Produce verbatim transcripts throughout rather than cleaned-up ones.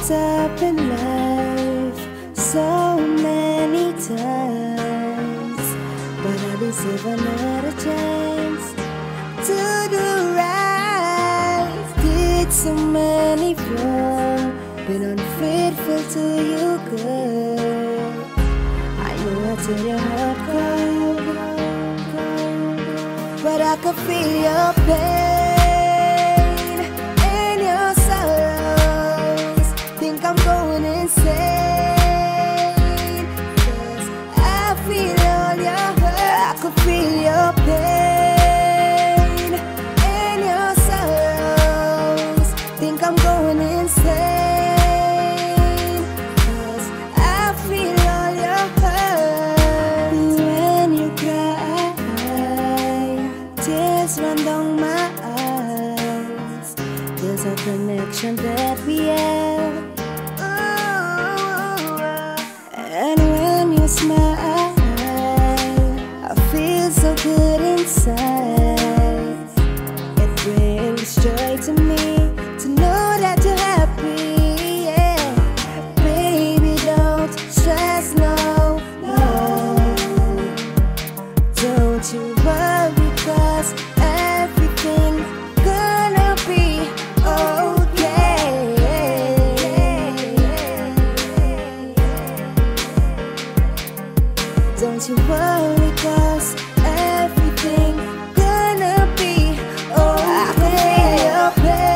messed up in life so many times, but I deserve another chance to do right. Did so many wrong, been unfaithful to you, girl. I know I tell your heart cold, but I could feel your pain and your sorrows. Think I'm going insane, 'cause I feel all your hurt. I could feel your pain and your sorrows. Think I'm going insane, 'cause I feel all your hurt. When you cry, tears run down my eyes. There's a connection that we have. And when you smile, I feel so good inside. It brings joy to me to know that you're happy, yeah. Baby, don't stress, no, no. Don't you worry, 'cause everything gonna be okay. Don't you worry, 'cause everything gonna be okay. I can feel your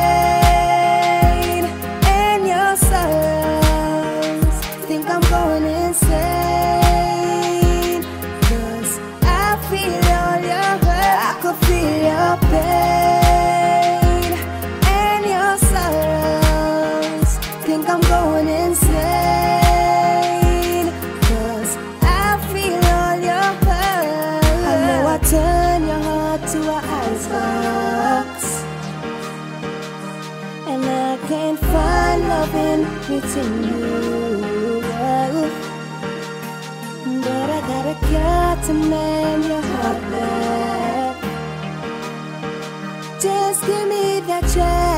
pain and your sorrows. Think I'm going insane, 'cause I feel all your hurt. I could feel your pain and your sorrows. Think I'm going insane, 'cause I feel all your hurt. I know I turn your heart to an icebox, and I can't find loving within you, but I got a cure to mend your heart back. Just give me that chance.